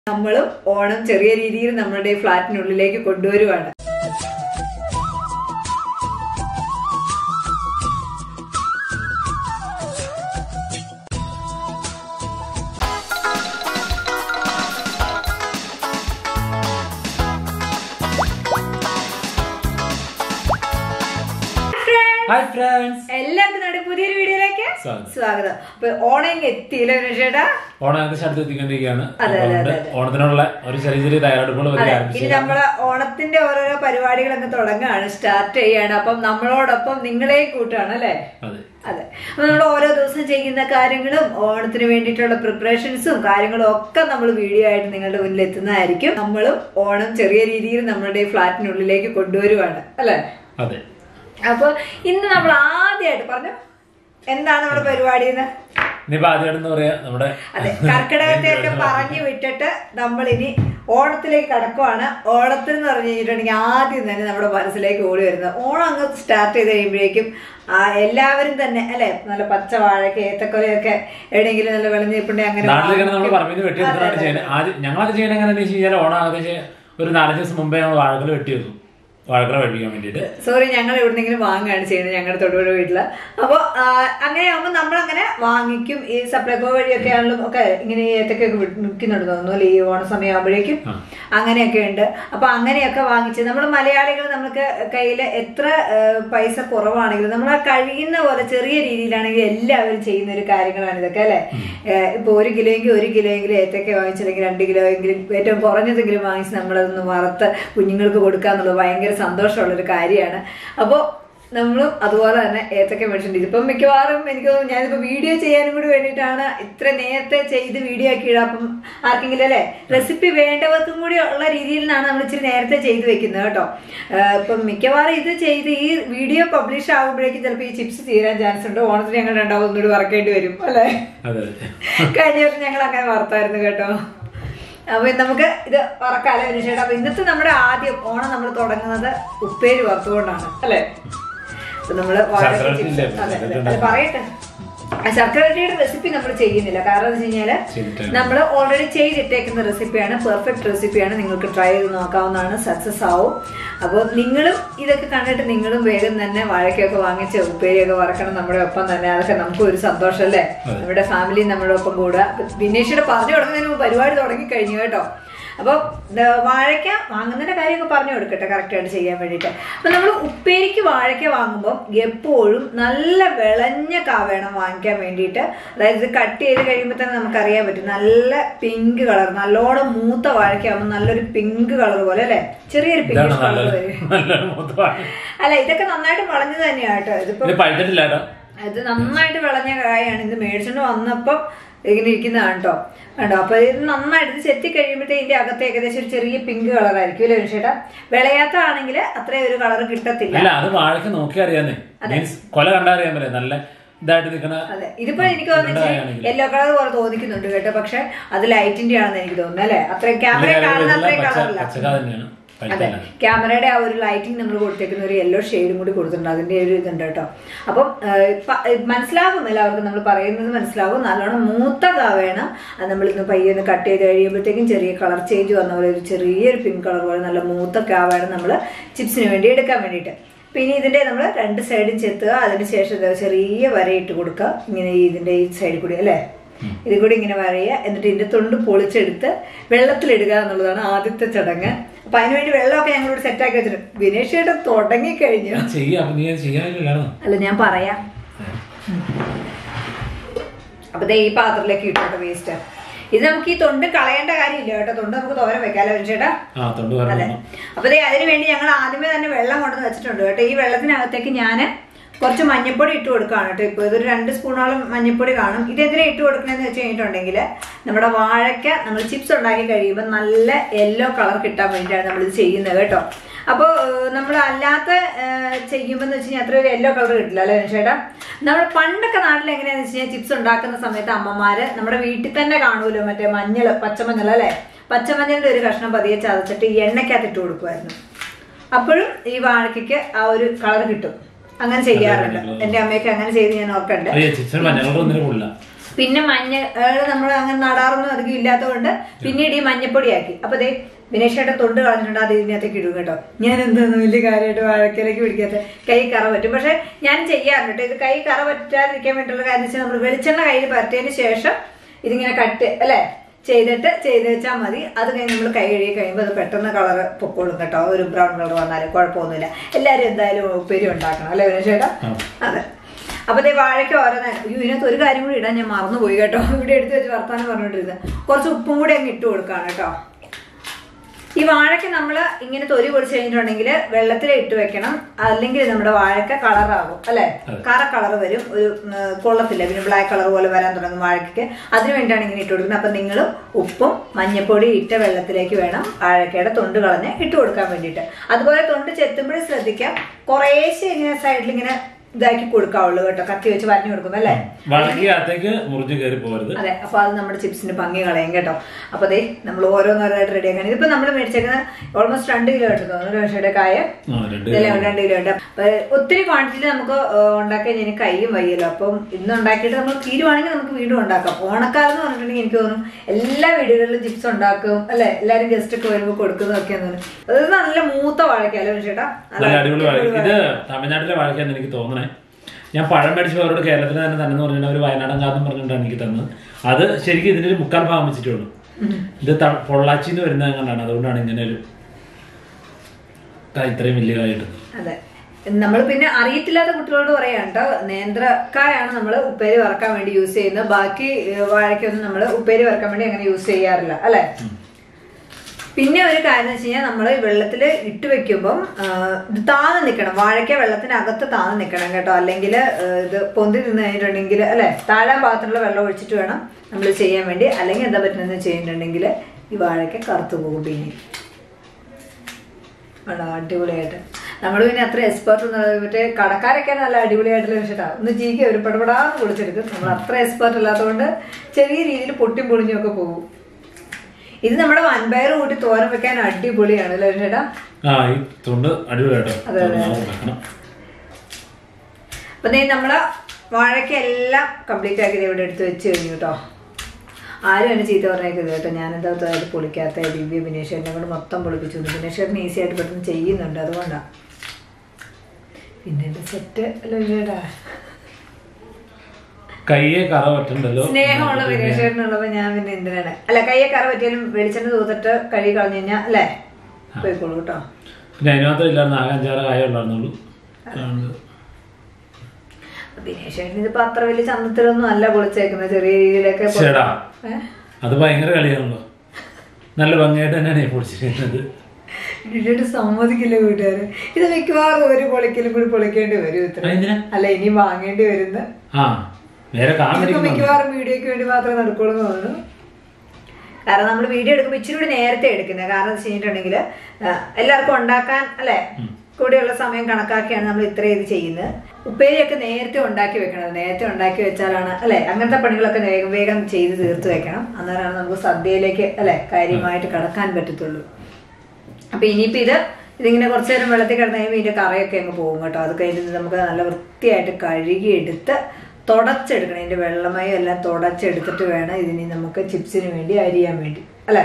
നമ്മളും ഓണം ചെറിയ രീതിയിൽ നമ്മുടെ ഫ്ലാറ്റിനുള്ളിലേക്ക് കൊണ്ടുവരുവാണ്. ഹായ് ഫ്രണ്ട്സ്, എല്ലാവർക്കും നമ്മുടെ പുതിയൊരു വീഡിയോയിലേക്ക് സ്വാഗതം. അപ്പൊ ഓണം എത്തിയില്ല ചേട്ടാ, ഓണം അടുത്ത് എത്തിക്കൊണ്ടിരിക്കുകയാണ്. ഓണത്തിനുള്ള ഒരു ചെറിയ ചെറിയ തയ്യാറെടുപ്പുകൾ ഇനി നമ്മള് ഓണത്തിന്റെ ഓരോരോ പരിപാടികളൊക്കെ തുടങ്ങുകയാണ്, സ്റ്റാർട്ട് ചെയ്യാണ്. അപ്പം നമ്മളോടൊപ്പം നിങ്ങളെയും കൂട്ടുകയാണ് അല്ലേ? അതെ. അപ്പൊ നമ്മൾ ഓരോ ദിവസം ചെയ്യുന്ന കാര്യങ്ങളും ഓണത്തിന് വേണ്ടിയിട്ടുള്ള പ്രിപ്പറേഷൻസും കാര്യങ്ങളും ഒക്കെ നമ്മൾ വീഡിയോ ആയിട്ട് നിങ്ങളുടെ മുന്നിൽ എത്തുന്നതായിരിക്കും. നമ്മളും ഓണം ചെറിയ രീതിയിൽ നമ്മുടെ ഫ്ലാറ്റിനുള്ളിലേക്ക് കൊണ്ടുവരുവാണ് അല്ലെ? അതെ. അപ്പൊ ഇന്ന് നമ്മൾ ആദ്യമായിട്ട് പറഞ്ഞു എന്താണ് നമ്മുടെ പരിപാടി എന്ന്. അതെ, കർക്കിടകത്തെയൊക്കെ പറഞ്ഞു വിട്ടിട്ട് നമ്മൾ ഇനി ഓണത്തിലേക്ക് കടക്കുവാണ്. ഓണത്തിന് എന്ന് പറഞ്ഞു കഴിഞ്ഞിട്ടുണ്ടെങ്കിൽ ആദ്യം തന്നെ നമ്മുടെ മനസ്സിലേക്ക് ഓടി വരുന്നത് ഓണം അങ്ങ് സ്റ്റാർട്ട് ചെയ്ത് കഴിയുമ്പോഴേക്കും എല്ലാവരും തന്നെ അല്ലെ നല്ല പച്ച വാഴയ്ക്ക് ഏത്തക്കൊലയൊക്കെ എവിടെയെങ്കിലും നല്ല വെള്ളഞ്ഞിപ്പുണ്ടെങ്കിൽ അങ്ങനെ ഞങ്ങളൊക്കെ ചെയ്യണ എങ്ങനെയാണെന്ന് വെച്ച് കഴിഞ്ഞാൽ ഓണം ഒരു 4 ദിവസം മുമ്പേ ഞങ്ങൾ വാഴകൾ വെട്ടി വെക്കും, വാഴക്കറ കഴിക്കാൻ വേണ്ടിട്ട്. സോറി, ഞങ്ങൾ എവിടെന്നെങ്കിലും വാങ്ങുകയാണ് ചെയ്യുന്നത് ഞങ്ങളുടെ തൊടുപുഴ വീട്ടില്. അപ്പൊ അങ്ങനെ ആകുമ്പോൾ നമ്മളങ്ങനെ വാങ്ങിക്കും. ഈ സപ്ലൈകോ വഴിയൊക്കെ ആണെങ്കിലും ഒക്കെ ഇങ്ങനെ ഏത്തക്കൊക്കെ വിൽക്കുന്നുണ്ട് തോന്നുന്നു അല്ലെ, ഈ ഓണ സമയം ആകുമ്പോഴേക്കും അങ്ങനെയൊക്കെ ഉണ്ട്. അപ്പൊ അങ്ങനെയൊക്കെ വാങ്ങിച്ച് നമ്മൾ മലയാളികൾ നമുക്ക് കയ്യിൽ എത്ര പൈസ കുറവാണെങ്കിലും നമ്മൾ കഴിയുന്ന പോലെ ചെറിയ രീതിയിലാണെങ്കിൽ എല്ലാവരും ചെയ്യുന്ന ഒരു കാര്യങ്ങളാണ് ഇതൊക്കെ അല്ലെ. ഇപ്പൊ 1 കിലോയെങ്കിലും ഏത്തക്ക വാങ്ങിച്ചില്ലെങ്കിൽ 2 കിലോയെങ്കിലും ഏറ്റവും കുറഞ്ഞതെങ്കിലും വാങ്ങിച്ച് നമ്മളതൊന്ന് വറുത്ത് കുഞ്ഞുങ്ങൾക്ക് കൊടുക്കാന്നുള്ളത് ഭയങ്കര സന്തോഷമുള്ളൊരു കാര്യമാണ്. അപ്പോൾ നമ്മളും അതുപോലെ തന്നെ ഏത്തക്ക മേടിച്ചിട്ടുണ്ട്. ഇതിപ്പം മിക്കവാറും എനിക്ക് തോന്നുന്നു ഞാനിപ്പോ വീഡിയോ ചെയ്യാനും കൂടി വേണ്ടിയിട്ടാണ് ഇത്ര നേരത്തെ ചെയ്ത് വീഡിയോ ആക്കിയിടാം. അപ്പം ആർക്കെങ്കിലും അല്ലെ റെസിപ്പി വേണ്ടവർക്കും കൂടി ഉള്ള രീതിയിൽ നിന്നാണ് നമ്മൾ ഇച്ചിരി നേരത്തെ ചെയ്ത് വെക്കുന്നത് കേട്ടോ. ഇപ്പം മിക്കവാറും ഇത് ചെയ്ത് ഈ വീഡിയോ പബ്ലിഷ് ആകുമ്പോഴേക്കും ചിലപ്പോൾ ഈ ചിപ്സ് തീരാൻ ചാൻസ് ഉണ്ട്. ഓണത്തിന് ഞങ്ങൾ രണ്ടാമത് ഒന്നുകൂടി വറക്കേണ്ടി വരും അല്ലെ. കഴിഞ്ഞ വർഷം ഞങ്ങൾ അങ്ങനെ വറുത്തായിരുന്നു കേട്ടോ. അപ്പൊ നമുക്ക് ഇത് വറക്കാലോ ചേട്ടാ. അപ്പൊ ഇന്നത്തെ നമ്മുടെ ആദ്യം ഓണം നമ്മൾ തുടങ്ങുന്നത് ഉപ്പേരി വറുത്തുകൊണ്ടാണ് അല്ലെ. അപ്പൊ നമ്മള് പറയട്ടെ, ശർക്കരയുടെ റെസിപ്പി നമ്മൾ ചെയ്യുന്നില്ല. കാരണം എന്ന് വെച്ച് കഴിഞ്ഞാല് നമ്മൾ ഓൾറെഡി ചെയ്തിട്ടേക്കുന്ന റെസിപ്പിയാണ്, പെർഫെക്റ്റ് റെസിപ്പിയാണ്. നിങ്ങൾക്ക് ട്രൈ ചെയ്ത് നോക്കാവുന്നതാണ്, സക്സസ് ആവും. അപ്പോൾ നിങ്ങളും ഇതൊക്കെ കണ്ടിട്ട് നിങ്ങളും വേഗം തന്നെ വാഴക്കൊക്കെ വാങ്ങിച്ച് ഉപ്പേരിയൊക്കെ വറക്കണം നമ്മുടെ ഒപ്പം തന്നെ. അതൊക്കെ നമുക്കും ഒരു സന്തോഷം അല്ലേ, നമ്മുടെ ഫാമിലി നമ്മുടെ ഒപ്പം കൂടുക. വിനേഷിയുടെ പറഞ്ഞു കൊടുക്കുന്നതിന് മുമ്പ് പരിപാടി തുടങ്ങി കഴിഞ്ഞു കേട്ടോ. അപ്പോൾ വാഴയ്ക്ക വാങ്ങുന്നതിന്റെ കാര്യമൊക്കെ പറഞ്ഞു കൊടുക്കട്ടെ കറക്റ്റായിട്ട് ചെയ്യാൻ വേണ്ടിയിട്ട്. അപ്പൊ നമ്മൾ ഉപ്പേരിക്ക് വാഴയ്ക്ക വാങ്ങുമ്പോൾ എപ്പോഴും നല്ല വിളഞ്ഞ കാ വേണം വാങ്ങിക്കാൻ വേണ്ടിയിട്ട്. അതായത് ഇത് കട്ട് ചെയ്ത് കഴിയുമ്പോൾ തന്നെ നമുക്കറിയാൻ പറ്റും നല്ല പിങ്ക് കളർ, നല്ലോണം മൂത്ത വാഴയ്ക്ക ആകുമ്പോൾ നല്ലൊരു പിങ്ക് കളർ പോലെ അല്ലെ, ചെറിയൊരു പിങ്ക് കളർ വരും അല്ല. ഇതൊക്കെ നന്നായിട്ട് വിളഞ്ഞത് തന്നെയാട്ടോ. ഇത് നന്നായിട്ട് വിളഞ്ഞ കായാണ്. ഇത് മേടിച്ചോണ്ട് വന്നപ്പം ഇങ്ങനെ ഇരിക്കുന്നതാണ് കേട്ടോ. കണ്ടോ? അപ്പൊ ഇത് നന്നായിട്ട് ഇത് ചെത്തി കഴിയുമ്പോഴത്തേ ഇതിന്റെ അകത്ത് ഏകദേശം ഒരു ചെറിയ പിങ്ക് കളർ ആയിരിക്കും അല്ലേ ചേട്ടാ. വിളയാത്ത ആണെങ്കിൽ അത്രയും ഒരു കളർ കിട്ടത്തില്ല. അത് വാഴയ്ക്ക് നോക്കി അറിയാന്നേ, കൊല കണ്ടറിയാൻ പറ്റില്ല, നല്ല ഇതായിട്ട് നിൽക്കുന്ന. അതെ, ഇതിപ്പോ എനിക്ക് തോന്നുന്നു യെല്ലോ കളർ പോലെ തോന്നിക്കുന്നുണ്ട് കേട്ടോ. പക്ഷെ അത് ലൈറ്റിന്റെ ആണെന്ന് എനിക്ക് തോന്നുന്നു അല്ലെ. അത്രയും ക്യാമറ കാണുന്ന അത്രയും കളറില്ല. അതെ, ക്യാമറയുടെ ആ ഒരു ലൈറ്റിംഗ് നമ്മൾ കൊടുത്തേക്കുന്ന ഒരു യെല്ലോ ഷെയ്ഡും കൂടി കൊടുത്തിട്ടുണ്ട്. അതിന്റെ ഒരു ഇതുണ്ട് കേട്ടോ. അപ്പം മനസ്സിലാകും എല്ലാവർക്കും, നമ്മൾ പറയുന്നത് മനസ്സിലാകും. നല്ലോണം മൂത്ത കാ വേണം. അത് നമ്മളിന്ന് പയ്യൊന്ന് കട്ട് ചെയ്ത് കഴിയുമ്പോഴത്തേക്കും ചെറിയ കളർ ചേഞ്ച് വന്ന പോലെ ഒരു ചെറിയൊരു പിങ്ക് കളർ പോലെ നല്ല മൂത്ത കാ വേണം നമ്മൾ ചിപ്സിന് വേണ്ടി എടുക്കാൻ വേണ്ടിയിട്ട്. പിന്നെ ഇതിന്റെ നമ്മൾ 2 സൈഡും ചെത്തുക. അതിനുശേഷം ചെറിയ വരയിട്ട് കൊടുക്കുക ഇങ്ങനെ ഇതിന്റെ ഈ സൈഡിൽ കൂടി അല്ലെ, ഇത് കൂടി ഇങ്ങനെ വരയുക. എന്നിട്ട് ഇതിന്റെ തൊണ്ട് പൊളിച്ചെടുത്ത് വെള്ളത്തിലിടുക എന്നുള്ളതാണ് ആദ്യത്തെ ചടങ്ങ്. അപ്പൊ അതിനുവേണ്ടി വെള്ളമൊക്കെ ഞങ്ങളോട് സെറ്റാക്കി വെച്ചിട്ടുണ്ട്. വിനേഷേട്ടൻ തുടങ്ങിക്കഴിഞ്ഞു. അല്ല, ഞാൻ പറയാം. അപ്പൊ ഈ പാത്രത്തിലേക്ക് ഇട്ടോട്ടെ വേസ്റ്റ്. ഇത് നമുക്ക് ഈ തൊണ്ട് കളയേണ്ട കാര്യമില്ല കേട്ടോ. തൊണ്ട് നമുക്ക് തോരൻ വെക്കാലോ ചേട്ടാ. അതെ. അപ്പൊ അതിന് വേണ്ടി ഞങ്ങൾ ആദ്യമേ തന്നെ വെള്ളം കൊണ്ടുവന്ന് വെച്ചിട്ടുണ്ട് കേട്ടോ. ഈ വെള്ളത്തിനകത്തേക്ക് ഞാൻ കുറച്ച് മഞ്ഞപ്പൊടി ഇട്ട് കൊടുക്കുകയാണ് കേട്ടോ. ഇപ്പോൾ ഇതൊരു 2 സ്പൂണോളം മഞ്ഞപ്പൊടി കാണും. ഇതെന്തിനാ ഇട്ട് കൊടുക്കണമെന്ന് വെച്ച് കഴിഞ്ഞിട്ടുണ്ടെങ്കിൽ നമ്മുടെ വാഴയ്ക്ക നമ്മൾ ചിപ്സ് ഉണ്ടാക്കി കഴിയുമ്പോൾ നല്ല യെല്ലോ കളർ കിട്ടാൻ വേണ്ടിയിട്ടാണ് നമ്മളിത് ചെയ്യുന്നത് കേട്ടോ. അപ്പോൾ നമ്മൾ അല്ലാത്ത ചെയ്യുമ്പോൾ എന്ന് വെച്ച് കഴിഞ്ഞാൽ അത്ര ഒരു യെല്ലോ കളർ കിട്ടില്ല അല്ലേ ചേട്ടാ. നമ്മൾ പണ്ടൊക്കെ നാട്ടിൽ എങ്ങനെയാണെന്ന് വെച്ച് കഴിഞ്ഞാൽ ചിപ്സ് ഉണ്ടാക്കുന്ന സമയത്ത് അമ്മമാര് നമ്മുടെ വീട്ടിൽ തന്നെ കാണുമല്ലോ, മറ്റേ മഞ്ഞൾ, പച്ചമഞ്ഞൾ അല്ലേ, പച്ചമഞ്ഞളിന്റെ ഒരു കഷ്ണം പതിയെ ചതച്ചിട്ട് ഈ എണ്ണയ്ക്കകത്ത് ഇട്ട് കൊടുക്കുമായിരുന്നു. അപ്പോഴും ഈ വാഴയ്ക്ക് ആ ഒരു കളർ കിട്ടും. അങ്ങനെ ചെയ്യാറുണ്ട്. എന്റെ അമ്മയൊക്കെ അങ്ങനെ ചെയ്ത് ഞാൻ ഓർക്കണ്ട്. പിന്നെ മഞ്ഞ നമ്മൾ അങ്ങനെ നടാറൊന്നും അധികം ഇല്ലാത്തതുകൊണ്ട് പിന്നീട് ഈ മഞ്ഞപ്പൊടിയാക്കി. അപ്പൊ ദേ വിനേഷേട്ടൻ തൊണ്ട് കളഞ്ഞിട്ടുണ്ട്, അത് ഇതിനകത്തേക്ക് ഇടും കേട്ടോ. ഞാൻ എന്താന്ന് വലിയ കാര്യമായിട്ട് വാഴക്കയിലേക്ക് പിടിക്കാത്ത കൈ കറ പറ്റും. പക്ഷെ ഞാൻ ചെയ്യാറുണ്ട് കേട്ടോ. ഇത് കൈ കറ പറ്റാതിരിക്കാൻ വേണ്ടിയിട്ടുള്ള കാര്യം വെച്ചാൽ നമ്മൾ വെളിച്ചെണ്ണ കയ്യിൽ പരത്തിയതിന് ശേഷം ഇതിങ്ങനെ കട്ട് അല്ലെ ചെയ്ത് വെച്ചാൽ മതി. അത് കഴിഞ്ഞ് നമ്മൾ കൈ കഴുകി കഴിയുമ്പോൾ അത് പെട്ടെന്ന് കളറ് പൊക്കോളും കേട്ടോ. ഒരു ബ്രൗൺ കളർ വന്നാലും കുഴപ്പമൊന്നുമില്ല. എല്ലാവരും എന്തായാലും ഉപ്പേരി ഉണ്ടാക്കണം അല്ലെ വിനേഷേട്ടാ? അതെ. അപ്പൊ ദേ വാഴയ്ക്ക് ഓരോന്നായിരുന്നു. ഇതിനകത്ത് ഒരു കാര്യം കൂടി ഇടാൻ ഞാൻ മറന്നുപോയി കേട്ടോ. ഇവിടെ എടുത്ത് വെച്ച് വർത്താനം പറഞ്ഞോണ്ടിരുന്നത്. കുറച്ച് ഉപ്പും കൂടി അങ്ങ് ഇട്ട് കൊടുക്കാണ് കേട്ടോ. ഈ വാഴയ്ക്ക് നമ്മൾ ഇങ്ങനെ തൊലി പൊടിച്ച് കഴിഞ്ഞിട്ടുണ്ടെങ്കിൽ വെള്ളത്തിൽ ഇട്ട് വെക്കണം, അല്ലെങ്കിൽ നമ്മുടെ വാഴയ്ക്ക കളറാകും അല്ലെ, കളർ വരും, ഒരു കൊള്ളത്തില്ല, പിന്നെ ബ്ലാക്ക് കളർ പോലെ വരാൻ തുടങ്ങും വാഴയ്ക്ക്. അതിന് വേണ്ടിയാണ് ഇങ്ങനെ ഇട്ട് കൊടുക്കുന്നത്. അപ്പൊ നിങ്ങൾ ഉപ്പും മഞ്ഞപ്പൊടി ഇട്ട വെള്ളത്തിലേക്ക് വേണം വാഴയ്ക്കയുടെ തൊണ്ട് കളഞ്ഞ് ഇട്ട് കൊടുക്കാൻ വേണ്ടിയിട്ട്. അതുപോലെ തൊണ്ട് ചെത്തുമ്പോഴും ശ്രദ്ധിക്കാം, കുറേശ്ശെ ഇങ്ങനെ സൈഡിൽ ഇങ്ങനെ ഇതാക്കി കൊടുക്കാവുള്ളൂ കേട്ടോ, കത്തി വെച്ച് വരഞ്ഞു കൊടുക്കും അല്ലേ, മുറിഞ്ഞു കയറി പോകരുത്. അതെ. അപ്പൊ അത് നമ്മുടെ ചിപ്സിന് ഭംഗി കളയും കേട്ടോ. അപ്പൊ അതെ നമ്മൾ ഓരോന്നോരോന്നായിട്ട് റെഡി ആക്കാൻ. ഇതിപ്പോ നമ്മൾ മേടിച്ചേക്കുന്ന ഓൾമോസ്റ്റ് 2 കിലോ ആയിട്ട് തോന്നുന്നു വിനേഷയുടെ കായ, 2 കിലോ ഉണ്ട്. അപ്പൊ ഒത്തിരി ക്വാണ്ടിറ്റിയിൽ നമുക്ക് ഉണ്ടാക്കാൻ ഇനി കയ്യും വയ്യല്ലോ. അപ്പം ഇന്ന് ഉണ്ടാക്കിയിട്ട് നമ്മൾ തീരുവാണെങ്കിൽ നമുക്ക് വീണ്ടും ഉണ്ടാക്കാം. ഓണക്കാലം എന്ന് പറഞ്ഞിട്ടുണ്ടെങ്കിൽ എനിക്ക് തോന്നുന്നു എല്ലാ വീടുകളിലും ചിപ്സ് ഉണ്ടാക്കും അല്ലെ, എല്ലാരും ഗസ്റ്റ് ഒക്കെ വരുമ്പോൾ കൊടുക്കുന്നതൊക്കെയാന്ന് തോന്നുന്നു. അത് നല്ല മൂത്ത വാഴക്കല്ലേ വിനേഷേട്ടാ? ഇത് തമിഴ്നാട്ടിലെ വാഴക്കാന്ന് എനിക്ക് തോന്നുന്നത്. ഞാൻ പഴം മേടിച്ച് അവരോട് കേരളത്തിൽ തന്നെ പറഞ്ഞിട്ട് അവർ വയനാടൻ കാലം പറഞ്ഞിട്ടാണ് എനിക്ക് തന്നത്. അത് ശരിക്കും ഇതിന്റെ ഒരു 3/4 ഭാഗം വെച്ചിട്ടുള്ളൂ. ഇത് പൊള്ളാച്ചിന്ന് വരുന്നത് കണ്ടാണ്, അതുകൊണ്ടാണ് ഇങ്ങനെ ഒരു ഇത്രയും വലിയ കായിട്ട്. അതെ. നമ്മൾ പിന്നെ അറിയത്തില്ലാത്ത കുട്ടികളോട് പറയാം കേട്ടോ, നേന്ത്രക്കായാണ് നമ്മൾ ഉപ്പേരി വറക്കാൻ വേണ്ടി യൂസ് ചെയ്യുന്നത്. ബാക്കി വാഴയ്ക്കൊന്നും നമ്മൾ ഉപ്പേരി വറക്കാൻ വേണ്ടി അങ്ങനെ യൂസ് ചെയ്യാറില്ല അല്ലെ. പിന്നെ ഒരു കാര്യം എന്ന് വെച്ച് കഴിഞ്ഞാൽ നമ്മൾ വെള്ളത്തിൽ ഇട്ട് വെക്കുമ്പം ഇത് താന്ന് നിൽക്കണം, വാഴയ്ക്ക വെള്ളത്തിനകത്ത് താന്ന് നിൽക്കണം കേട്ടോ. അല്ലെങ്കിൽ ഇത് പൊന്തി നിന്ന് കഴിഞ്ഞിട്ടുണ്ടെങ്കിൽ അല്ലെ, താഴാൻ പാകത്തിനുള്ള വെള്ളം ഒഴിച്ചിട്ട് വേണം നമ്മൾ ചെയ്യാൻ വേണ്ടി. അല്ലെങ്കിൽ എന്താ പറ്റുന്നത് ചെയ്തിട്ടുണ്ടെങ്കിൽ ഈ വാഴയ്ക്ക കറുത്തു പോകും. പിന്നെ അടിപൊളിയായിട്ട് നമ്മൾ പിന്നെ അത്ര എക്സ്പെർട്ട് ഒന്നും, മറ്റേ കടക്കാരൊക്കെ നല്ല അടിപൊളിയായിട്ടുള്ള വിഷയമാണ്. ഒന്ന് ചീക്കി ഒരു പടപടാന്ന് പൊളിച്ചെടുക്കും. നമ്മൾ അത്ര എക്സ്പെർട്ട് അല്ലാത്തതുകൊണ്ട് ചെറിയ രീതിയിൽ പൊട്ടിയും പൊളിഞ്ഞും ഒക്കെ പോകും. ഇത് നമ്മുടെ വൻപയർ കൂട്ടി തോരൻ വെക്കാൻ അടിപൊളിയാണ് അല്ലേ ചേട്ടാ? അതെ അതെ. അപ്പൊ നമ്മള് വാഴയ്ക്ക എല്ലാം കംപ്ലീറ്റ് ആക്കി ഇവിടെ എടുത്ത് വെച്ച് കഴിഞ്ഞു കേട്ടോ. ആരും എന്നെ ചീത്ത പറഞ്ഞേക്കരുത് കേട്ടോ, ഞാനെന്താ അത് പൊളിക്കാത്ത ദിവ്യ ബിനേഷേറിനെ കൊണ്ട് മൊത്തം പൊളിപ്പിച്ചു. ബിനേഷേറിന് ഈസി ആയിട്ട് പെട്ടെന്ന് ചെയ്യുന്നുണ്ട്, അതുകൊണ്ടാണ്. പിന്നെ എന്റെ സെറ്റ് അല്ലേ ചേട്ടാ? കയ്യെ കറ പറ്റണ്ടല്ലോ, സ്നേഹമുള്ള വിനേഷേറിനുള്ളപ്പോ ഞാൻ പിന്നെ എന്തിനാണ് അല്ല, കയ്യെ കറ പറ്റിയാലും വെളിച്ചെണ്ണ തൂത്തിട്ട് കഴുകി കളഞ്ഞു കഴിഞ്ഞാൽ അല്ലേ പോയിക്കോളൂ കേട്ടോ. പിന്നെ അതിനകത്ത് ഇല്ലായിരുന്നു, 5-6 കായ ഉണ്ടായിരുന്നുള്ളൂ. ബിനേഷേറിന് ഇതിപ്പോ അത്ര വലിയ ചന്തത്തിലൊന്നും അല്ല പൊളിച്ചേക്കുന്നത്, ചെറിയ രീതിയിലൊക്കെ. അത് ഭയങ്കര കളിയാണല്ലോ, നല്ല ഭംഗിയായിട്ട് തന്നെയാണ് പൊളിച്ചിരിക്കുന്നത്. ഇട്ടിട്ട് സമ്മതിക്കില്ല വീട്ടുകാര്. ഇത് മിക്കവാറും ഒരു പൊളിക്കലും കൂടി പൊളിക്കേണ്ടി വരും ഇത്ര, അല്ല ഇനി വാങ്ങേണ്ടി വരുന്ന. മിക്കവാറും വീഡിയോക്ക് വേണ്ടി മാത്രമേ നടക്കുള്ളൂ എന്ന് തോന്നുന്നു. കാരണം നമ്മൾ വീഡിയോ എടുക്കുമ്പോൾ ഇച്ചിരി കൂടി നേരത്തെ എടുക്കുന്നത്. കാരണം എന്ന് വെച്ചിട്ടുണ്ടെങ്കിൽ എല്ലാവർക്കും ഉണ്ടാക്കാൻ അല്ലെ കൂടെയുള്ള സമയം കണക്കാക്കിയാണ് നമ്മൾ ഇത്രയും ഇത് ചെയ്യുന്നത്. ഉപ്പേരിയൊക്കെ നേരത്തെ ഉണ്ടാക്കി വെക്കണം. നേരത്തെ ഉണ്ടാക്കി വെച്ചാലാണ് അല്ലെ, അങ്ങനത്തെ പണികളൊക്കെ വേഗം വേഗം ചെയ്ത് തീർത്ത് വെക്കണം. അന്നേരമാണ് നമുക്ക് സദ്യയിലേക്ക് അല്ലെ കാര്യമായിട്ട് കടക്കാൻ പറ്റത്തുള്ളൂ. അപ്പൊ ഇനിയിപ്പോ ഇതിങ്ങനെ കുറച്ചു നേരം വെള്ളത്തിൽ കിടന്നു കഴിയുമ്പോൾ ഇതിന്റെ കറയൊക്കെ അങ്ങ് പോകും കേട്ടോ. അത് കഴിഞ്ഞിട്ട് നമുക്ക് നല്ല വൃത്തിയായിട്ട് കഴുകി എടുത്ത് തുടച്ചെടുക്കണം. ഇതിന്റെ വെള്ളമയം എല്ലാം തുടച്ചെടുത്തിട്ട് വേണം ഇതിനി നമുക്ക് ചിപ്സിന് വേണ്ടി അരിയാൻ വേണ്ടി അല്ലെ.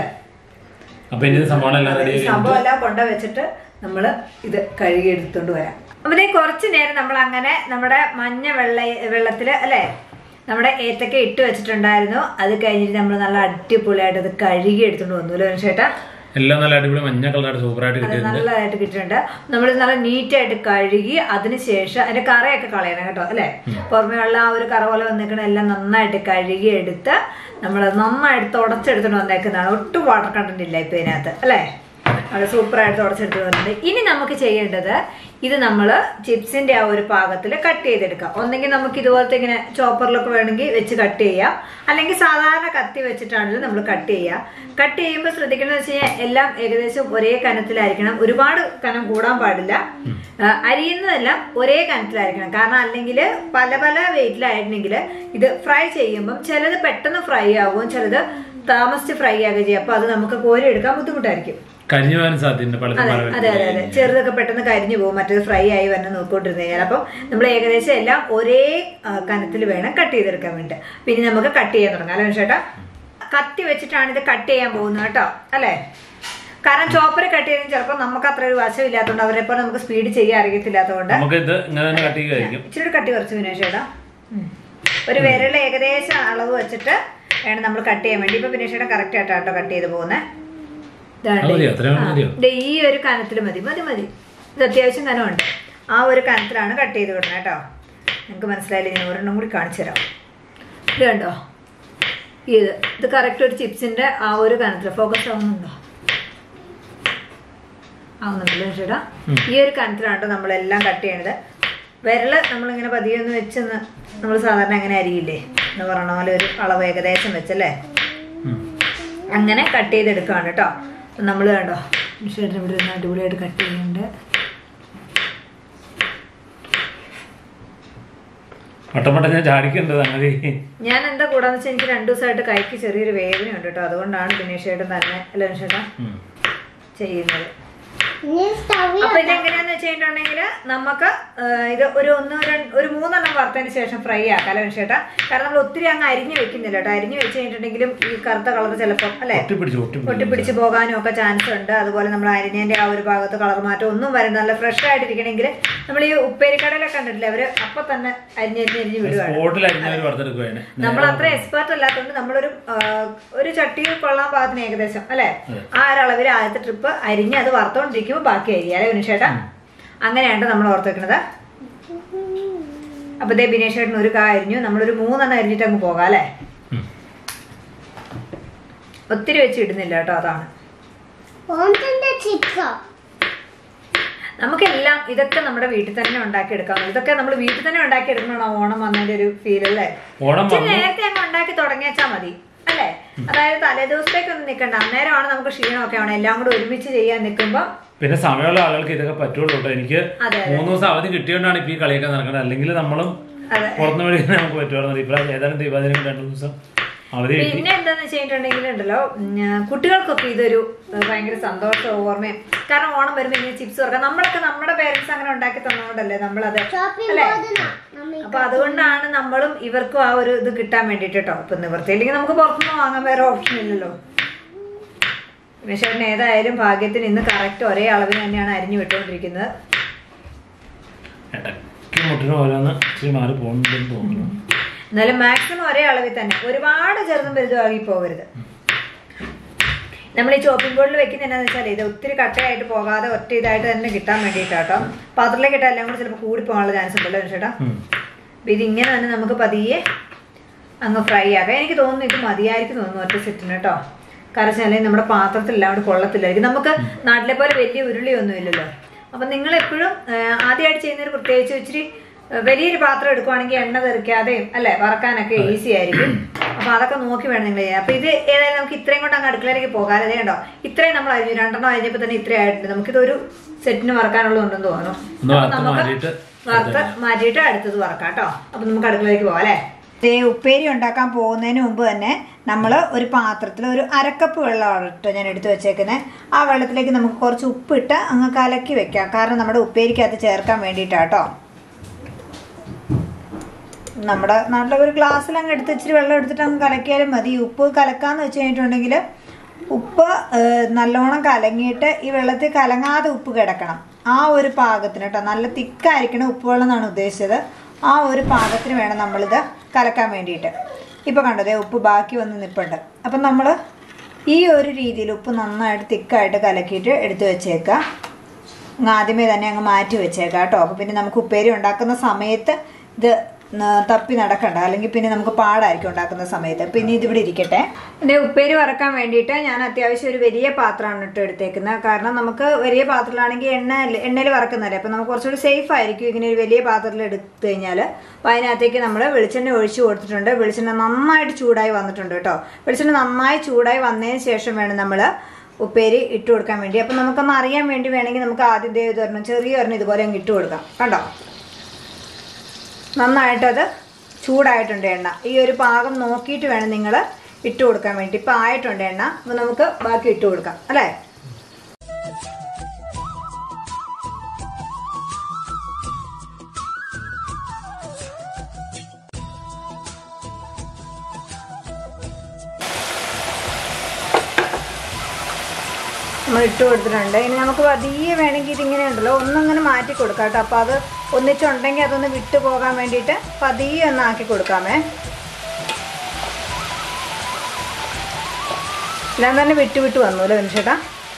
സംഭവം എല്ലാം കൊണ്ട വെച്ചിട്ട് നമ്മള് ഇത് കഴുകി എടുത്തോണ്ട് വരാം. അപ്പൊ കുറച്ചു നേരം നമ്മൾ അങ്ങനെ നമ്മുടെ മഞ്ഞ വെള്ളത്തില് അല്ലെ നമ്മുടെ ഏത്തക്ക ഇട്ട് വെച്ചിട്ടുണ്ടായിരുന്നു. അത് കഴിഞ്ഞിട്ട് നമ്മൾ നല്ല അടിപൊളിയായിട്ട് അത് കഴുകി എടുത്തോണ്ട് വന്നു അല്ലേ ചേട്ടാ? എല്ലാം നല്ല അടിപൊളി മഞ്ഞ കളറായിട്ട് സൂപ്പറായിട്ട് നല്ലതായിട്ട് കിട്ടിയിട്ടുണ്ട്. നമ്മൾ നല്ല നീറ്റായിട്ട് കഴുകി അതിനുശേഷം അതിന്റെ കറയൊക്കെ കളയണം കേട്ടോ അല്ലെ. പുറമേ ഉള്ള ആ ഒരു കറ പോലെ വന്നേക്കണ എല്ലാം നന്നായിട്ട് കഴുകി എടുത്ത് നമ്മൾ നന്നായിട്ട് തുടച്ചെടുത്തോണ്ട് വന്നേക്കുന്നതാണ്. ഒട്ടും വാട്ടർ കണ്ടന്റ് ഇല്ല ഇപ്പൊ ഇതിനകത്ത് അല്ലെ. അവിടെ സൂപ്പറായിട്ട് തുടച്ചെടുത്ത് വന്നിട്ടുണ്ട്. ഇനി നമുക്ക് ചെയ്യേണ്ടത് ഇത് നമ്മൾ ചിപ്സിന്റെ ആ ഒരു പാകത്തിൽ കട്ട് ചെയ്തെടുക്കാം. ഒന്നെങ്കിൽ നമുക്ക് ഇതുപോലത്തെ ഇങ്ങനെ ചോപ്പറിലൊക്കെ വേണമെങ്കിൽ വെച്ച് കട്ട് ചെയ്യാം, അല്ലെങ്കിൽ സാധാരണ കത്തി വെച്ചിട്ടാണെങ്കിലും നമ്മൾ കട്ട് ചെയ്യാം. കട്ട് ചെയ്യുമ്പോൾ ശ്രദ്ധിക്കണമെന്ന് വെച്ച് കഴിഞ്ഞാൽ എല്ലാം ഏകദേശം ഒരേ കനത്തിലായിരിക്കണം. ഒരുപാട് കനം കൂടാൻ പാടില്ല. അരിയുന്നതെല്ലാം ഒരേ കനത്തിലായിരിക്കണം. കാരണം അല്ലെങ്കിൽ പല പല വെയിറ്റിലായിരുന്നെങ്കിൽ ഇത് ഫ്രൈ ചെയ്യുമ്പം ചിലത് പെട്ടെന്ന് ഫ്രൈ ആവും, ചിലത് താമസിച്ച് ഫ്രൈ ആകുകയും ചെയ്യും. അപ്പൊ അത് നമുക്ക് കോരി എടുക്കാൻ ബുദ്ധിമുട്ടായിരിക്കും. കരിഞ്ഞു പോകാൻ സാധ്യതയുണ്ട് അതെ അതെ അതെ ചെറുതൊക്കെ പെട്ടെന്ന് കരിഞ്ഞു പോകും, മറ്റേത് ഫ്രൈ ആയി വരണം നോക്കിക്കൊണ്ടിരുന്നു കഴിഞ്ഞാൽ. അപ്പം നമ്മൾ ഏകദേശം എല്ലാം ഒരേ കനത്തിൽ വേണം കട്ട് ചെയ്തെടുക്കാൻ വേണ്ടി. പിന്നെ നമുക്ക് കട്ട് ചെയ്യാൻ തുടങ്ങാം അല്ലേ ചേട്ടാ? കത്തി വെച്ചിട്ടാണ് ഇത് കട്ട് ചെയ്യാൻ പോകുന്നത് കേട്ടോ, അല്ലേ? കാരണം ചോപ്പർ കട്ട് ചെയ്യുന്നത് ചിലപ്പോൾ നമുക്ക് അത്ര ഒരു വശമില്ലാത്തതുകൊണ്ട് അവരെപ്പോൾ നമുക്ക് സ്പീഡ് ചെയ്യാൻ അറിയത്തില്ലാത്തതുകൊണ്ട് ഇച്ചിരി കട്ടി കുറച്ച് വിനേഷ് ചേട്ടാ. ഒരു വിരൽ ഏകദേശം അളവ് വെച്ചിട്ട് വേണം നമ്മൾ കട്ട് ചെയ്യാൻ വേണ്ടി. ഇപ്പൊ വിനേഷ് ചേട്ടാ കറക്റ്റ് ആയിട്ടാട്ടോ കട്ട് ചെയ്ത് പോകുന്നത്. ഈ ഒരു കനത്തിൽ മതി മതി മതി ഇത് അത്യാവശ്യം കനമുണ്ട്. ആ ഒരു കനത്തിലാണ് കട്ട് ചെയ്ത് വിടുന്നത് കേട്ടോ. നിങ്ങൾക്ക് മനസ്സിലായില്ലേ? ഞാൻ ഒരെണ്ണം കൂടി കാണിച്ചു തരാം. ഇത് കണ്ടോ? ഇത് കറക്റ്റ് ഒരു ചിപ്സിന്റെ ആ ഒരു കനത്തിൽ ഫോക്കസ് ആവുന്നുണ്ടോ? ആവുന്നുണ്ടല്ലോ ചേട്ടാ. ഈ ഒരു കനത്തിലാണ് നമ്മളെല്ലാം കട്ട് ചെയ്യണത്. വിരല് നമ്മളിങ്ങനെ പതിയെ ഒന്ന് വെച്ചെന്ന് നമ്മൾ സാധാരണ അങ്ങനെ അരിയില്ലേ എന്ന് പറഞ്ഞ പോലെ ഒരു അളവ് ഏകദേശം വെച്ചല്ലേ അങ്ങനെ കട്ട് ചെയ്തെടുക്കുകയാണ് കേട്ടോ. നമ്മൾ കണ്ടോ ചേട്ടൻ ഇവിടെ നിന്ന് അടിപൊളിയായിട്ട് കട്ട് ചെയ്യുന്നുണ്ട്. ഞാൻ എന്താ കൂടാന്ന് വെച്ചാൽ എനിക്ക് 2 ദിവസമായിട്ട് കൈക്ക് ചെറിയൊരു വേദന ഉണ്ട് കേട്ടോ. അതുകൊണ്ടാണ് ദിനേശ് ചേട്ടൻ തന്നെ അല്ലേ ചേട്ടാ ചെയ്യുന്നത്. അപ്പൊ ഇതെങ്ങനെയാന്ന് വെച്ചിട്ടുണ്ടെങ്കിൽ നമുക്ക് ഇത് ഒരു 3 വറുത്തതിന് ശേഷം ഫ്രൈ ആക്കാം അല്ലേ ചേട്ടാ? കാരണം നമ്മൾ ഒത്തിരി അങ്ങ് അരിഞ്ഞു വെക്കുന്നില്ല കേട്ടോ. അരിഞ്ഞു വെച്ച് കഴിഞ്ഞിട്ടുണ്ടെങ്കിലും ഈ കറുത്ത കളർ ചിലപ്പോൾ അല്ലെ ഒട്ടിപ്പിടിച്ച് പോകാനും ഒക്കെ ചാൻസ് ഉണ്ട്. അതുപോലെ നമ്മൾ അരിഞ്ഞതിന്റെ ആ ഒരു ഭാഗത്ത് കളർ മാറ്റം ഒന്നും വരണ്ട. നല്ല ഫ്രഷ് ആയിട്ടിരിക്കണമെങ്കിൽ നമ്മൾ ഈ ഉപ്പേരിക്കടയിലൊക്കെ കണ്ടിട്ടില്ല, അവര് അപ്പൊ തന്നെ അരിഞ്ഞ് വിടുവാണ്. നമ്മൾ അത്ര എക്സ്പെർട്ട് അല്ലാത്തതുകൊണ്ട് നമ്മളൊരു ചട്ടിയിൽ കൊള്ളാൻ പാകത്തിന് ഏകദേശം അല്ലെ ആ ഒരളവിൽ ആദ്യത്തെ ട്രിപ്പ് അരിഞ്ഞ് അത് വറുത്തോണ്ടിരിക്കും ബാക്കി അരിയാലേ ബിനേഷേട്ടാ? അങ്ങനെയാണ് നമ്മൾ ഓർത്ത് വെക്കുന്നത്. അപ്പൊ ദേ ബിനേഷേട്ടന് ഒരു കായ അരിഞ്ഞു. നമ്മളൊരു 3 അരിഞ്ഞിട്ട് അങ്ങ് പോകാം അല്ലെ? ഒത്തിരി വെച്ച് ഇടുന്നില്ല കേട്ടോ. അതാണ് നമുക്കെല്ലാം ഇതൊക്കെ നമ്മുടെ വീട്ടിൽ തന്നെ ഉണ്ടാക്കിയെടുക്കാം. ഇതൊക്കെ നമ്മൾ വീട്ടിൽ തന്നെ ഉണ്ടാക്കിയെടുക്കണോ ഓണം വന്നതിന്റെ ഒരു ഫീൽ അല്ലേ? നേരത്തെ അങ്ങ് ഉണ്ടാക്കി തുടങ്ങിയാച്ചാ മതി അല്ലേ? അതായത് തലേ ദിവസത്തേക്കൊന്നും നിൽക്കണ്ട. അന്നേരമാണ് നമുക്ക് ക്ഷീണമൊക്കെ ആണ് എല്ലാം കൂടെ ഒരുമിച്ച് ചെയ്യാൻ നിൽക്കുമ്പോ. പിന്നെ സമയമുള്ള ആളുകൾക്ക് ഇതൊക്കെ പറ്റുള്ളൂ കേട്ടോ. എനിക്ക് 3 ദിവസം അവധി കിട്ടിയോണ്ടാണ് ഇപ്പൊ ഈ കളിയൊക്കെ നടക്കുന്നത്. അല്ലെങ്കിൽ നമ്മളും പുറത്തു വഴി നമുക്ക് പറ്റുമായിരുന്നു. ഇപ്പൊ ഏതായാലും ദീപാവലിക്ക് 2 ദിവസം അവധി. പിന്നെ എന്താന്ന് വെച്ചിട്ടുണ്ടെങ്കിൽ ഉണ്ടല്ലോ കുട്ടികൾക്കൊക്കെ ഇതൊരു ഭയങ്കര സന്തോഷം ഓർമ്മയും. കാരണം ഓണം വരുമ്പോ ഇങ്ങനെ ചിപ്സ് തുറക്കാം. നമ്മളൊക്കെ നമ്മുടെ പേരൻസ് അങ്ങനെ ഉണ്ടാക്കി തന്നോണ്ടല്ലേ നമ്മളത് അല്ലേ? അപ്പൊ അതുകൊണ്ടാണ് നമ്മളും ഇവർക്കും ആ ഒരു ഇത് കിട്ടാൻ വേണ്ടിട്ട് കേട്ടോ. ഇപ്പൊ നിവൃത്തിയില്ലെങ്കിൽ നമുക്ക് പുറത്തുനിന്ന് വാങ്ങാൻ വേറെ ഓപ്ഷൻ ഇല്ലല്ലോ. വിനേഷേട്ടൻ ഏതായാലും ഭാഗ്യത്തിന് ഇന്ന് കറക്റ്റ് ഒരേ അളവിന് തന്നെയാണ് അരിഞ്ഞു വിട്ടുകൊണ്ടിരിക്കുന്നത്. എന്നാലും മാക്സിമം ഒരേ അളവിൽ തന്നെ, ഒരുപാട് ചെറുതും വലുതുമാക്കി പോകരുത്. നമ്മൾ ഈ ചോപ്പിംഗ് ബോർഡിൽ വെക്കുന്ന എന്നാന്ന് വെച്ചാൽ ഇത് ഒത്തിരി കട്ടയായിട്ട് പോകാതെ ഒറ്റ ഇതായിട്ട് തന്നെ കിട്ടാൻ വേണ്ടിയിട്ടാട്ടോ. പാത്രത്തിലേക്ക് ഇട്ടാൽ എല്ലാം കൂടെ ചിലപ്പോൾ കൂടി പോകാനുള്ള ചാൻസ് ഉണ്ടല്ലോ ചേട്ടാ. അപ്പൊ ഇതിങ്ങനെ തന്നെ നമുക്ക് പതിയെ അങ്ങ് ഫ്രൈ ആക്കാം. എനിക്ക് തോന്നുന്നു ഇത് മതിയായിരിക്കും തോന്നുന്നു ഒറ്റ സെറ്റിന് കേട്ടോ. കാരണം അല്ലെങ്കിൽ നമ്മുടെ പാത്രത്തിലെല്ലാം കൂടെ കൊള്ളത്തില്ലായിരിക്കും. നമുക്ക് നാട്ടിലെ പോലെ വലിയ ഉരുളിയൊന്നും ഇല്ലല്ലോ. അപ്പൊ നിങ്ങൾ എപ്പോഴും ആദ്യമായിട്ട് ചെയ്യുന്നൊരു പ്രത്യേകിച്ച് ഇച്ചിരി വലിയൊരു പാത്രം എടുക്കുവാണെങ്കിൽ എണ്ണ തെറിക്കാതെയും അല്ലെ വറക്കാനൊക്കെ ഈസി ആയിരിക്കും. അപ്പൊ അതൊക്കെ നോക്കി വേണം നിങ്ങൾ ചെയ്യാൻ. അപ്പൊ ഇത് ഏതായാലും നമുക്ക് ഇത്രയും കൊണ്ട് അങ്ങ് അടുക്കളയിലേക്ക് പോകാതെ കണ്ടോ. ഇത്രയും നമ്മൾ അരിഞ്ഞു 2 അരിഞ്ഞപ്പോ തന്നെ ഇത്രയും ആയിട്ടുണ്ട്. നമുക്കിതൊരു സെറ്റിന് വറക്കാനുള്ളതുണ്ടെന്ന് തോന്നുന്നു. നമുക്ക് വറുത്ത് മാറ്റിയിട്ട് അടുത്തത് വറക്കാം കേട്ടോ. അപ്പൊ നമുക്ക് അടുക്കളയിലേക്ക് പോകാം അല്ലെ? ഉപ്പേരി ഉണ്ടാക്കാൻ പോകുന്നതിന് മുമ്പ് തന്നെ നമ്മൾ ഒരു പാത്രത്തിൽ ഒരു 1/2 കപ്പ് വെള്ളമാണ് കേട്ടോ ഞാൻ എടുത്ത് വെച്ചേക്കുന്നത്. ആ വെള്ളത്തിലേക്ക് നമുക്ക് കുറച്ച് ഉപ്പിട്ട് അങ്ങ് കലക്കി വെക്കാം. കാരണം നമ്മുടെ ഉപ്പേരിക്കകത്ത് ചേർക്കാൻ വേണ്ടിയിട്ടാട്ടോ. നമ്മുടെ നാട്ടിലെ ഒരു ഗ്ലാസ്സിൽ അങ്ങ് എടുത്ത് ഇച്ചിരി വെള്ളം എടുത്തിട്ട് അങ്ങ് കലക്കിയാലും മതി. ഉപ്പ് കലക്കാന്ന് വെച്ച് കഴിഞ്ഞിട്ടുണ്ടെങ്കിൽ ഉപ്പ് നല്ലോണം കലങ്ങിയിട്ട് ഈ വെള്ളത്തിൽ കലങ്ങാതെ ഉപ്പ് കിടക്കണം. ആ ഒരു പാകത്തിന് കേട്ടോ. നല്ല തിക്കായിരിക്കണം ഉപ്പുവെള്ളം എന്നാണ് ഉദ്ദേശിച്ചത്. ആ ഒരു പാകത്തിന് വേണം നമ്മളിത് കലക്കാൻ വേണ്ടിയിട്ട്. ഇപ്പോൾ കണ്ടതേ ഉപ്പ് ബാക്കി വന്ന് നിൽപ്പുണ്ട്. അപ്പം നമ്മൾ ഈ ഒരു രീതിയിൽ ഉപ്പ് നന്നായിട്ട് തിക്കായിട്ട് കലക്കിയിട്ട് എടുത്ത് വെച്ചേക്കുക. ആദ്യമേ തന്നെ അങ്ങ് മാറ്റി വെച്ചേക്കാം കേട്ടോ. അപ്പോൾ പിന്നെ നമുക്ക് ഉപ്പേരി ഉണ്ടാക്കുന്ന സമയത്ത് ഇത് തപ്പി നടക്കണ്ട, അല്ലെങ്കിൽ പിന്നെ നമുക്ക് പാടായിരിക്കും ഉണ്ടാക്കുന്ന സമയത്ത്. പിന്നെ ഇതിവിടെ ഇരിക്കട്ടെ. എൻ്റെ ഉപ്പേരി വറക്കാൻ വേണ്ടിയിട്ട് ഞാൻ അത്യാവശ്യം ഒരു വലിയ പാത്രമാണ് ഇട്ട് എടുത്തേക്കുന്നത്. കാരണം നമുക്ക് വലിയ പാത്രത്തിലാണെങ്കിൽ എണ്ണയിൽ വറക്കുന്നതല്ലേ. അപ്പം നമുക്ക് കുറച്ചുകൂടി സേഫ് ആയിരിക്കും ഇങ്ങനെ ഒരു വലിയ പാത്രത്തിൽ എടുത്തു കഴിഞ്ഞാൽ. അപ്പോൾ അതിനകത്തേക്ക് നമ്മൾ വെളിച്ചെണ്ണ ഒഴിച്ച് കൊടുത്തിട്ടുണ്ട്. വെളിച്ചെണ്ണ നന്നായിട്ട് ചൂടായി വന്നിട്ടുണ്ട് കേട്ടോ. വെളിച്ചെണ്ണ നന്നായി ചൂടായി വന്നതിന് ശേഷം വേണം നമ്മൾ ഉപ്പേരി ഇട്ട് കൊടുക്കാൻ വേണ്ടി. അപ്പം നമുക്കൊന്ന് അറിയാൻ വേണ്ടി വേണമെങ്കിൽ നമുക്ക് ആദ്യം ഇതൊരെണ്ണം ചെറിയൊരെണ്ണം ഇതുപോലെ അങ്ങ് ഇട്ട് കൊടുക്കാം. കണ്ടോ, നന്നായിട്ടത് ചൂടായിട്ടുണ്ട് എണ്ണ. ഈ ഒരു പാകം നോക്കിയിട്ട് വേണം നിങ്ങൾ ഇട്ട് കൊടുക്കാൻ വേണ്ടി. ഇപ്പം ആയിട്ടുണ്ട് എണ്ണ. അപ്പോൾ നമുക്ക് ബാക്കി ഇട്ട് കൊടുക്കാം അല്ലേ? നമ്മൾ ഇട്ട് കൊടുത്തിട്ടുണ്ട്. ഇനി നമുക്ക് പതിയെ വേണമെങ്കിൽ ഇതിങ്ങനെ ഉണ്ടല്ലോ ഒന്നങ്ങനെ മാറ്റി കൊടുക്കാം കേട്ടോ. അപ്പോൾ അത് ഒന്നിച്ചുണ്ടെങ്കിൽ അതൊന്ന് വിട്ടു പോകാൻ വേണ്ടിയിട്ട് പതിയെ ഒന്ന് ആക്കി കൊടുക്കാമേ. എല്ലാം തന്നെ വിട്ട് വന്നു അല്ലേ വിനുഷേട്ടാ?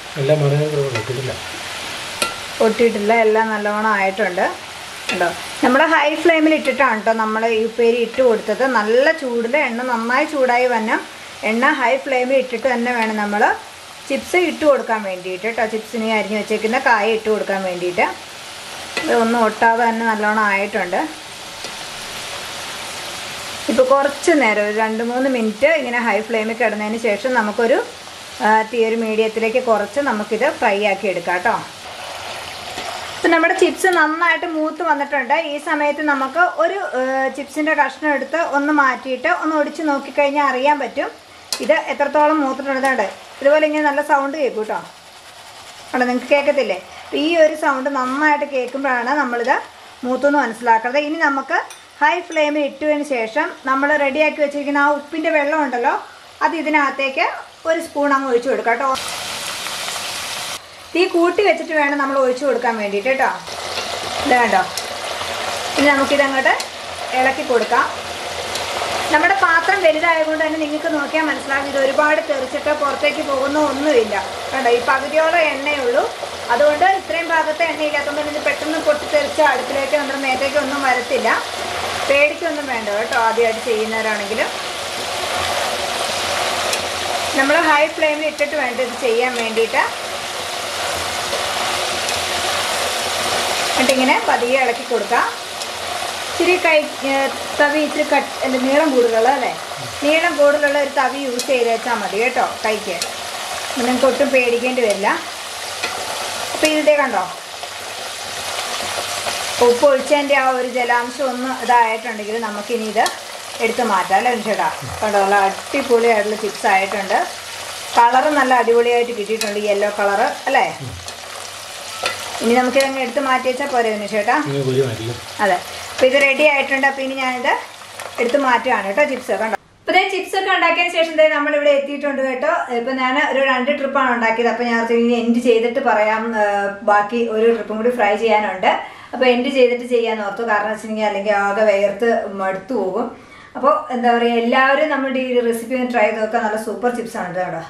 ഒട്ടിയിട്ടില്ല, എല്ലാം നല്ലവണ്ണം ആയിട്ടുണ്ട് കേട്ടോ. നമ്മൾ ഹൈ ഫ്ലെയിമിൽ ഇട്ടിട്ടാണ് കേട്ടോ നമ്മൾ ഈ ഉപ്പേരി ഇട്ട് കൊടുത്തത്. നല്ല ചൂടിൽ എണ്ണ നന്നായി ചൂടായി വന്നാൽ എണ്ണ ഹൈ ഫ്ലെയിമിൽ ഇട്ടിട്ട് തന്നെ വേണം നമ്മൾ ചിപ്സ് ഇട്ട് കൊടുക്കാൻ വേണ്ടിയിട്ട് കേട്ടോ. ചിപ്സിന് അരിഞ്ഞ് വെച്ചേക്കുന്ന കായ ഇട്ട് കൊടുക്കാൻ വേണ്ടിയിട്ട്. ഇതൊന്നും ഒട്ടാതെ തന്നെ നല്ലോണം ആയിട്ടുണ്ട്. ഇപ്പോൾ കുറച്ച് നേരം ഒരു 2-3 മിനിറ്റ് ഇങ്ങനെ ഹൈ ഫ്ലെയിമിൽ കിടന്നതിന് ശേഷം നമുക്കൊരു തീയൊരു മീഡിയത്തിലേക്ക് കുറച്ച് നമുക്കിത് ഫ്രൈ ആക്കി എടുക്കാം കേട്ടോ. ഇപ്പം നമ്മുടെ ചിപ്സ് നന്നായിട്ട് മൂത്ത് വന്നിട്ടുണ്ട്. ഈ സമയത്ത് നമുക്ക് ഒരു ചിപ്സിൻ്റെ കഷ്ണം എടുത്ത് ഒന്ന് മാറ്റിയിട്ട് ഒന്ന് ഒടിച്ച് നോക്കിക്കഴിഞ്ഞാൽ അറിയാൻ പറ്റും ഇത് എത്രത്തോളം മൂത്തിട്ടുള്ളതുണ്ട്. ഇതുപോലെ ഇങ്ങനെ നല്ല സൗണ്ട് കേൾക്കും കേട്ടോ. അവിടെ നിങ്ങൾക്ക് കേൾക്കത്തില്ലേ? ഈ ഒരു സൗണ്ട് നന്നായിട്ട് കേൾക്കുമ്പോഴാണ് നമ്മളിത് മൂത്തെന്ന് മനസ്സിലാക്കുന്നത്. ഇനി നമുക്ക് ഹൈ ഫ്ലെയിമിൽ ഇട്ടതിന് ശേഷം നമ്മൾ റെഡിയാക്കി വെച്ചിരിക്കുന്ന ആ ഉപ്പിൻ്റെ വെള്ളം ഉണ്ടല്ലോ അത് ഇതിനകത്തേക്ക് ഒരു സ്പൂൺ അങ്ങ് ഒഴിച്ചു കൊടുക്കാം കേട്ടോ. തീ കൂട്ടി വെച്ചിട്ട് വേണം നമ്മൾ ഒഴിച്ചു കൊടുക്കാൻ വേണ്ടിയിട്ട് കേട്ടോ. ഇത് കണ്ടോ. ഇനി നമുക്കിതങ്ങോട്ട് ഇളക്കി കൊടുക്കാം. നമ്മുടെ പാത്രം വലുതായതുകൊണ്ട് തന്നെ നിങ്ങൾക്ക് നോക്കിയാൽ മനസ്സിലാകും ഇത് ഒരുപാട് തെറിച്ചിട്ട് പുറത്തേക്ക് പോകുന്ന ഒന്നുമില്ല കണ്ടോ. ഈ പകുതിയോളം എണ്ണയേ ഉള്ളൂ. അതുകൊണ്ട് ഇത്രയും ഭാഗത്തെ എണ്ണയില്ലാത്തതുകൊണ്ട് ഇത് പെട്ടെന്ന് പൊട്ടിത്തെറിച്ച് അടുപ്പിലേക്ക് നമ്മുടെ മേത്തേക്ക് ഒന്നും വരത്തില്ല. പേടിക്കൊന്നും വേണ്ട കേട്ടോ ആദ്യമായിട്ട് ചെയ്യുന്നവരാണെങ്കിലും. നമ്മൾ ഹൈ ഫ്ലെയിമിൽ ഇട്ടിട്ട് വേണ്ട ഇത് ചെയ്യാൻ വേണ്ടിയിട്ട്. എന്നിട്ടിങ്ങനെ പതിയെ ഇളക്കി കൊടുക്കാം. ഇച്ചിരി തവി ഇച്ചിരി നീളം കൂടുതലുള്ള അല്ലേ, നീളം കൂടുതലുള്ള ഒരു തവി യൂസ് ചെയ്ത് വെച്ചാൽ മതി കേട്ടോ കൈക്ക്. നിങ്ങൾക്ക് ഒട്ടും പേടിക്കേണ്ടി വരില്ല. അപ്പോൾ ഇതിൻ്റെ കണ്ടോ ഉപ്പ് ഒഴിച്ചതിൻ്റെ ആ ഒരു ജലാംശം ഒന്ന് ഇതായിട്ടുണ്ടെങ്കിൽ നമുക്കിനി ഇത് എടുത്ത് മാറ്റാം അല്ലേ ചേട്ടാ. കണ്ടോ നല്ല അടിപൊളിയായിട്ടുള്ള ചിപ്സ് ആയിട്ടുണ്ട്. കളറ് നല്ല അടിപൊളിയായിട്ട് കിട്ടിയിട്ടുണ്ട്, യെല്ലോ കളറ് അല്ലേ. ഇനി നമുക്കിതങ്ങ് എടുത്ത് മാറ്റി വെച്ചാൽ പോരെ ചേട്ടാ? അതെ. അപ്പോൾ ഇത് റെഡി ആയിട്ടുണ്ട്. അപ്പോൾ ഇനി ഞാനിത് എടുത്ത് മാറ്റുകയാണ് കേട്ടോ ചിപ്സ്. കണ്ടോ അപ്പോൾ ഇതേ ചിപ്സ് ഒക്കെ ഉണ്ടാക്കിയതിന് ശേഷം നമ്മളിവിടെ എത്തിയിട്ടുണ്ട് കേട്ടോ. ഇപ്പം ഞാൻ ഒരു 2 ട്രിപ്പാണ് ഉണ്ടാക്കിയത്. അപ്പോൾ ഞാൻ ഇനി എൻഡ് ചെയ്തിട്ട് പറയാം. ബാക്കി ഒരു ട്രിപ്പും കൂടി ഫ്രൈ ചെയ്യാനുണ്ട്. അപ്പോൾ എൻഡ് ചെയ്തിട്ട് ചെയ്യാൻ ഓർത്തു. കാരണം വെച്ചിട്ടുണ്ടെങ്കിൽ അല്ലെങ്കിൽ ആകെ വേർത്ത് മടുത്തു പോകും. അപ്പോൾ എന്താ പറയുക, എല്ലാവരും നമ്മുടെ ഈ റെസിപ്പി ഒന്ന് ട്രൈ ചെയ്ത് നോക്കുക. നല്ല സൂപ്പർ ചിപ്സ് ആണ് കേട്ടോ.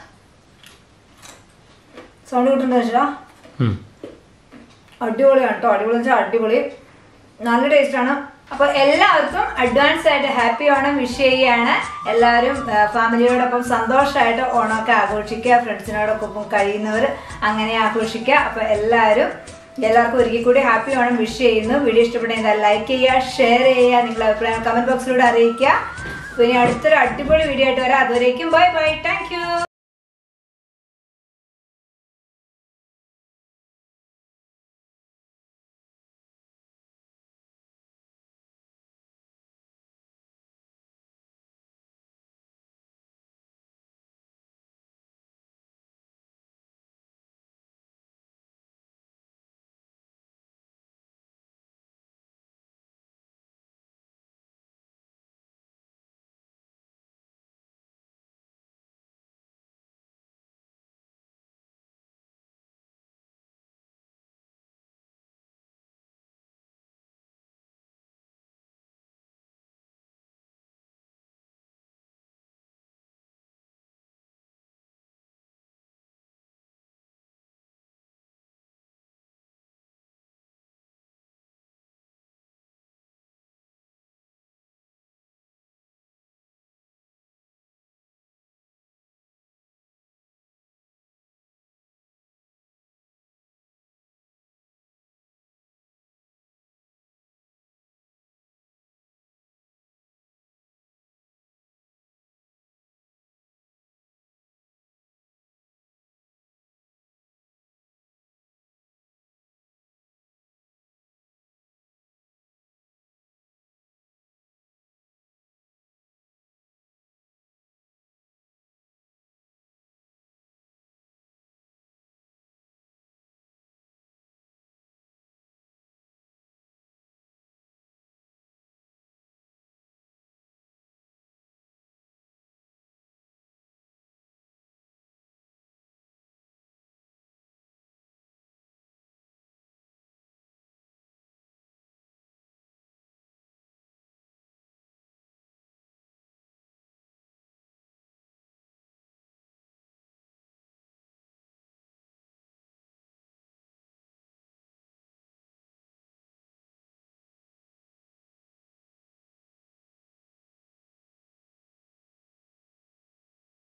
സൗണ്ട് കിട്ടുന്നുണ്ടോ ചേട്ടാ? അടിപൊളിയാണ് കേട്ടോ. അടിപൊളി എന്ന് വെച്ചാൽ അടിപൊളി, നല്ല ടേസ്റ്റാണ്. അപ്പോൾ എല്ലാവർക്കും അഡ്വാൻസ് ആയിട്ട് ഹാപ്പി ഓണം വിഷ് ചെയ്യുകയാണ്. എല്ലാവരും ഫാമിലിയോടൊപ്പം സന്തോഷമായിട്ട് ഓണമൊക്കെ ആഘോഷിക്കുക. ഫ്രണ്ട്സിനോടൊപ്പം കഴിയുന്നവർ അങ്ങനെ ആഘോഷിക്കുക. അപ്പോൾ എല്ലാവർക്കും ഒരിക്കൽ കൂടി ഹാപ്പി ഓണം വിഷ് ചെയ്യുന്നു. വീഡിയോ ഇഷ്ടപ്പെട്ടെങ്കിൽ ലൈക്ക് ചെയ്യുക, ഷെയർ ചെയ്യുക, നിങ്ങളുടെ അഭിപ്രായം കമൻറ്റ് ബോക്സിലൂടെ അറിയിക്കുക. അപ്പോൾ ഇനി അടുത്തൊരു അടിപൊളി വീഡിയോ ആയിട്ട് വരാം. അതുവരേക്കും ബൈ ബൈ, താങ്ക് യു.